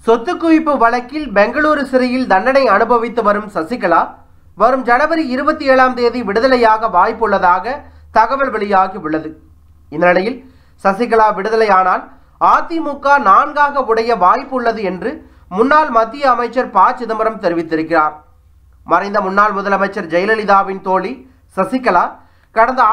சொத்து குவிப்பு வழக்கில் பெங்களூரு சிறையில் தண்டனை அனுபவித்து வரும் சசிகலா வரும் ஜனவரி 27ஆம் தேதி விடுதலையாக வாய்ப்புள்ளதாக தகவல் வெளியாகி உள்ளது. இந்த நிலையில் சசிகலா விடுதலையானால் அதிமுக 4ஆக உடைய வாய்ப்பு உள்ளது என்று முன்னாள் மத்திய அமைச்சர் ப. சிதம்பரம் தெரிவித்திருக்கிறார். மறைந்த முன்னாள் முதலமைச்சர் ஜெயலலிதாவின் தோழி சசிகலா கடந்த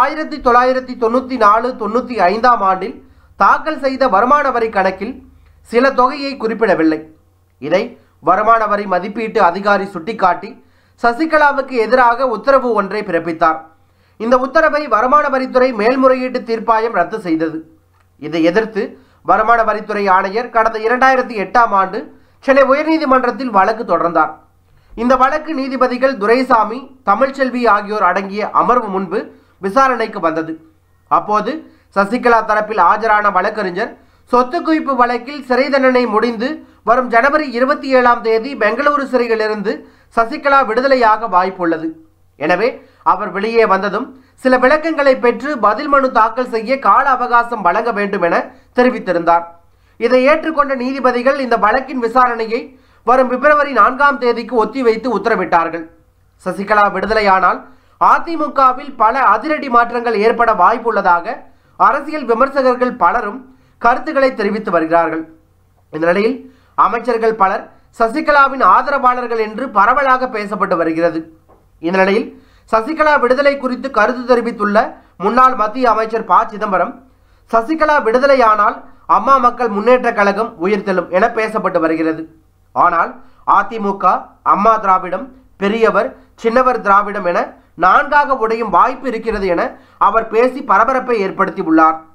1994-95ஆம் ஆண்டில் தாக்கல் செய்த வருமான வரி கணக்கில் சில தொகையை குறிப்பிடவில்லை. இதை வருமான வரி மதிப்பீட்டு அதிகாரி சுட்டிக்காட்டி சசிகலாவுக்கு எதிராக உத்தரவு ஒன்றை பிறப்பித்தார். இந்த உத்தரவை வருமான வரித்துறை மேல்முறையீட்டு தீர்ப்பாயம் ரத்து செய்தது. இதை எதிர்த்து வருமான வரித்துறை ஆணையர் கடந்த 2008ஆம் ஆண்டு சென்னை உயர்நீதிமன்றத்தில் வழக்கு தொடர்ந்தார். இந்த வழக்கு நீதிபதிகள் துரைசாமி, தமிழ்ச்செல்வி ஆகியோர் அடங்கிய அமர்வு முன்பு விசாரணைக்கு வந்தது. அப்போது சசிகலா தரப்பில் ஆஜரான வழக்கறிஞர் சொத்து குவிப்பு வழக்கில் சிறை தண்டனை முடிந்து வரும் ஜனவரி 27ஆம் தேதி பெங்களூரு சிறையிலிருந்து சசிகலா விடுதலையாக வாய்ப்புள்ளது. எனவே அவர் வெளியே வந்ததும் சில விளக்கங்களை பெற்று பதில் மனு தாக்கல் செய்ய கால அவகாசம் வழங்க வேண்டும் என தெரிவித்திருந்தார். இதை ஏற்றுக்கொண்ட நீதிபதிகள் இந்த வழக்கின் விசாரணையை வரும் பிப்ரவரி 4ஆம் தேதிக்கு ஒத்திவைத்து உத்தரவிட்டார்கள். சசிகலா விடுதலையானால் அதிமுகவில் பல அதிரடி மாற்றங்கள் ஏற்பட வாய்ப்புள்ளதாக அரசியல் விமர்சகர்கள் பலரும் கருத்துக்களை தெரிவித்து வருகிறார்கள். இந்த நிலையில் அமைச்சர்கள் பலர் சசிகலாவின் ஆதரவாளர்கள் என்று பரவலாக பேசப்பட்டு வருகிறது. இந்த நிலையில் சசிகலா விடுதலை குறித்து கருத்து தெரிவித்துள்ள முன்னாள் மத்திய அமைச்சர் ப. சிதம்பரம், சசிகலா விடுதலையானால் அம்மா மக்கள் முன்னேற்ற கழகம் உயிர்த்தெழும் என பேசப்பட்டு வருகிறது. ஆனால் அதிமுக, அம்மா திராவிடம், பெரியவர், சின்னவர் திராவிடம் என 4ஆக உடையும் வாய்ப்பு இருக்கிறது என அவர் பேசி பரபரப்பை ஏற்படுத்தி உள்ளார்.